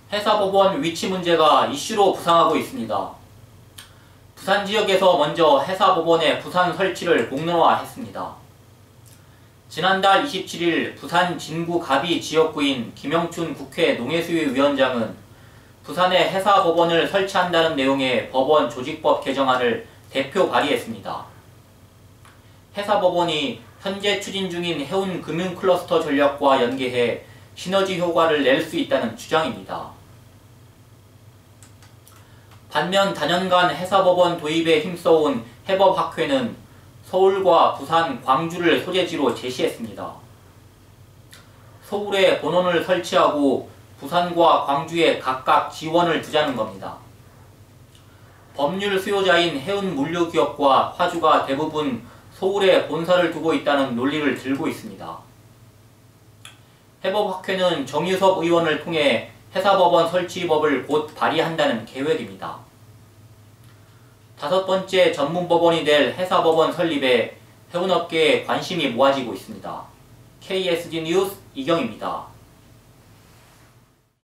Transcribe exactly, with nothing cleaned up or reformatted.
해사법원 위치 문제가 이슈로 부상하고 있습니다. 부산 지역에서 먼저 해사법원의 부산 설치를 공론화했습니다. 지난달 이십칠일 부산 진구 가비 지역구인 김영춘 국회 농해수위 위원장은 부산에 해사법원을 설치한다는 내용의 법원 조직법 개정안을 대표 발의했습니다. 해사법원이 현재 추진 중인 해운 금융클러스터 전략과 연계해 시너지 효과를 낼 수 있다는 주장입니다. 반면 다년간 해사법원 도입에 힘써온 해법학회는 서울과 부산, 광주를 소재지로 제시했습니다. 서울에 본원을 설치하고 부산과 광주에 각각 지원을 두자는 겁니다. 법률 수요자인 해운물류기업과 화주가 대부분 서울에 본사를 두고 있다는 논리를 들고 있습니다. 해법학회는 정유섭 의원을 통해 해사법원 설치법을 곧 발의한다는 계획입니다. 다섯 번째 전문법원이 될 해사법원 설립에 해운업계에 관심이 모아지고 있습니다. 케이에스지 뉴스 이경입니다.